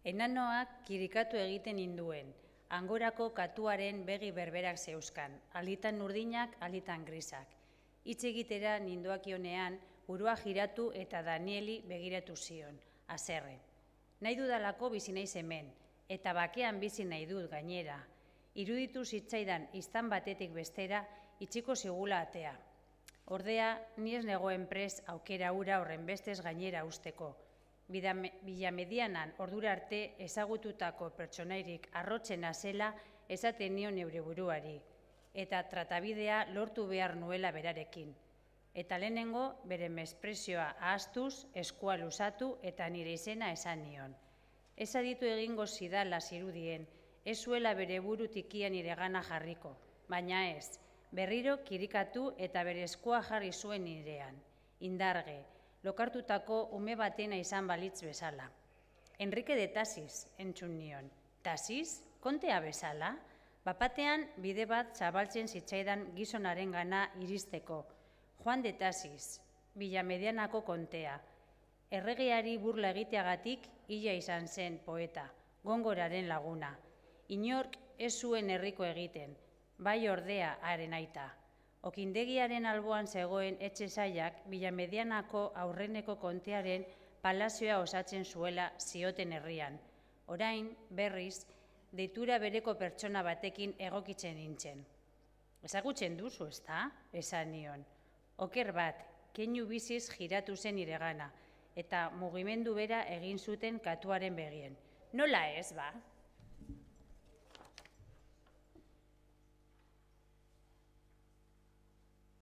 Enanoak kirikatu egiten induen, angorako katuaren begi berberak zeuzkan, alitan urdinak, alitan grisak. Hitz egitera nindoakionean, burua jiratu eta Danieli begiratu zion, haserre. Nahi dudalako bizi naiz hemen, eta bakean bizi nahi dut gainera. Iruditu zitzaidan iztan batetik bestera, itxiko zigula atea. Ordea, ni ez negoen prest aukera hura horrenbestez gainera usteko. Bilamedianan ordura arte ezagututako pertsonairik arrotzena zela esaten nion neure buruari, eta tratabidea lortu behar nuela berarekin. Eta lehenengo bere mesprezioa ahaztuz, eskua luzatu eta nire izena esan nion. Ez aditu egingo zidala zirudien, ez zuela bere buru tikia nire gana jarriko, baina ez, berriro kirikatu eta bere eskua jarri zuen nirean, indarge, lokartutako ume batena izan balitz bezala. Enrique de Tasis, entzun nion. Tasis? Kontea bezala? Bapatean bide bat zabaltzen zitzaidan gizonaren gana iristeko. Juan de Tasis, Bilamedianako kontea. Erregeari burla egiteagatik hila izan zen poeta, Gongoraren laguna. Inork ez zuen herriko egiten, bai ordea haren aita. Okindegiaren alboan zegoen etxe zailak Bilamedianako aurreneko kontearen palazioa osatzen zuela zioten herrian. Orain, berriz, deitura bereko pertsona batekin egokitzen nintzen. Ezagutzen duzu, ezta? Esan nion. Oker bat, keinu biziz jiratu zen iregana, eta mugimendu bera egin zuten katuaren begien. Nola ez, ba?